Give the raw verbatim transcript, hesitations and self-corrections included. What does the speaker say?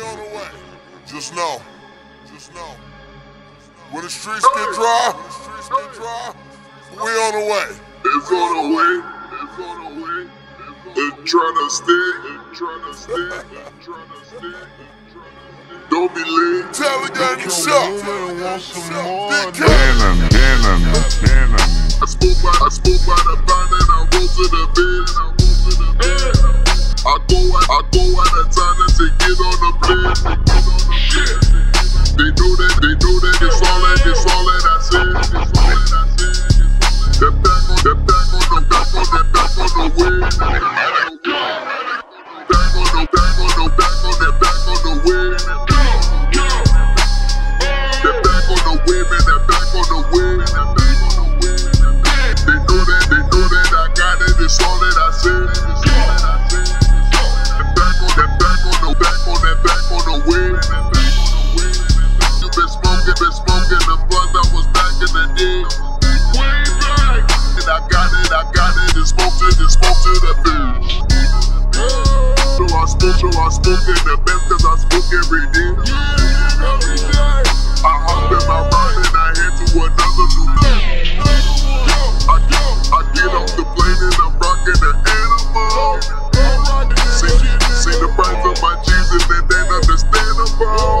on the way. Just know, just know. When the streets get dry, when the streets get dry, we on the way. It's on the way. It's on the way. It's trying to stay. It's trying to stay. It's trying to stay. Don't be late. Tell the gun to shut. Denim, denim, denim. I spoke by, I spoke by the band and I rose to the bed. I rose to the bed. I go, I go out of town to get on the bed. Shit. They know that, they know that it's all that, it's all that I said. It's all that I said. That back on, that back on the back on, that back on the way. Back on the, back on the, back on that back on the way. That back on the way, man, that back on the way. That back on the way. They know that, they know that I got it, it's all that I said. It's all that I said. That back on, that back on the back on, that back on the way. That back on the way. You been smoking, been smoking the blunts I was back in the day. Way back. And I got it, I got it, and smoke to the smoke to the bitch. So I smoke, so I smoke in the best cause I smoke every day. Yeah, every day. I hop in my ride and I head to another new life. I, I get off the plane and I'm rocking the animal. See, see the price of my cheese and it ain't understandable.